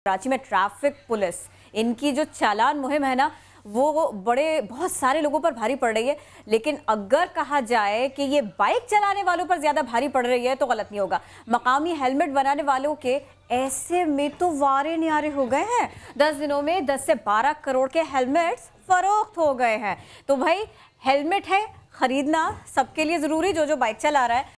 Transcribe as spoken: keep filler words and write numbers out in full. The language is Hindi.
कराची में ट्रैफिक पुलिस, इनकी जो चालान मुहिम है ना, वो बड़े बहुत सारे लोगों पर भारी पड़ रही है। लेकिन अगर कहा जाए कि ये बाइक चलाने वालों पर ज़्यादा भारी पड़ रही है तो गलत नहीं होगा। मकामी हेलमेट बनाने वालों के ऐसे में तो वारे न्यारे हो गए हैं। दस दिनों में दस से बारह करोड़ के हेलमेट्स फरोख्त हो गए हैं। तो भाई हेलमेट है खरीदना सबके लिए ज़रूरी, जो जो बाइक चला रहा है।